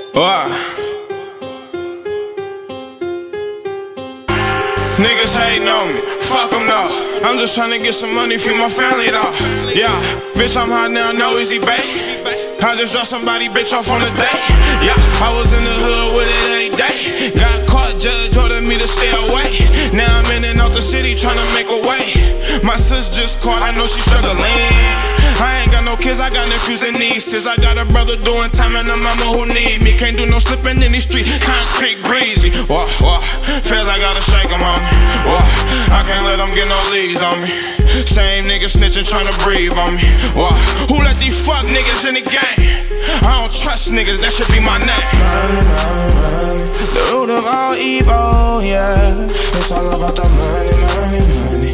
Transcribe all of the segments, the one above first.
Niggas hating on me, fuck them though. I'm just tryna get some money for my family though. Yeah, bitch, I'm hot now, no easy bait. I just dropped somebody, bitch, off on a date. Yeah, I was in the hood with it every day. Got caught, judge ordered me to stay away. Now I'm in and out the city tryna make a way. My sis just caught, I know she struggling. I ain't got no kids, I got nephews and nieces. I got a brother doing time and a mama who need me. Can't do no slipping in these streets, concrete breezy. Wah, wah, feds, I gotta shake them on me. Wah, I can't let them get no leads on me. Same niggas snitching, tryna breathe on me. Wah, who let these fuck niggas in the game? I don't trust niggas, that should be my name. Money, money, money, the root of all evil, yeah. It's all about the money, money, money.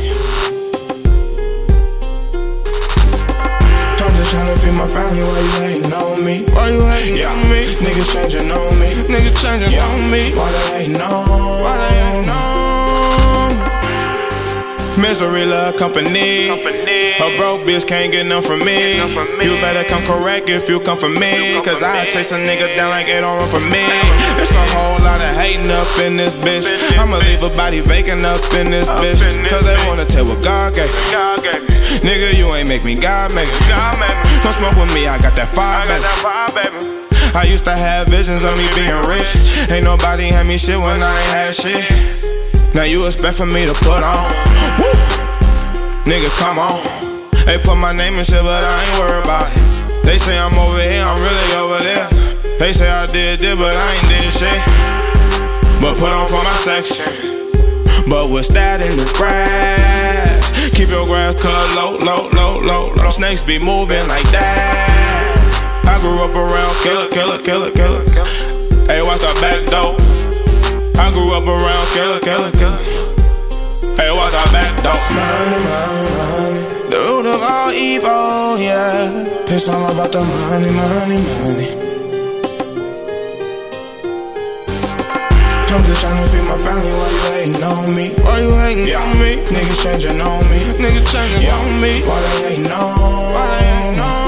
I'm just tryna feed my family, why you hating on me? Why you hating on me? Niggas changing on me, niggas changing on me. Why they hating on? Why they hating on? Misery love company. A broke bitch can't get none from me. You better come correct if you come for me, cause I chase a nigga down like they don't run from me. It's a whole lot of hating up in this bitch. I'ma leave a body vacant up in this bitch, cause they wanna tell what God gave me. Nigga, you ain't make me, God make me. Don't smoke with me, I got that fire, baby. I used to have visions of me being rich. Ain't nobody hand me shit when I ain't had shit. Now you expect for me to put on. Woo! Nigga, come on. They put my name in shit, but I ain't worried about it. They say I'm over here, I'm really over there. They say I did this, but I ain't did shit. But put on for my section. But what's that in the grass? Keep your grass cut low, low, low, low, low. Snakes be moving like that. I grew up around killer, killer, killer, killer. Hey, watch the back door. I grew up around killer, killer, killer. Hey, watch our back door. Money, money, money, the root of all evil, yeah. It's all about the money, money, money. I'm just tryna feed my family, why you hating on me? Why you hating on me? Niggas changing on me, niggas changing on me. Why they hating on? Why they hating on?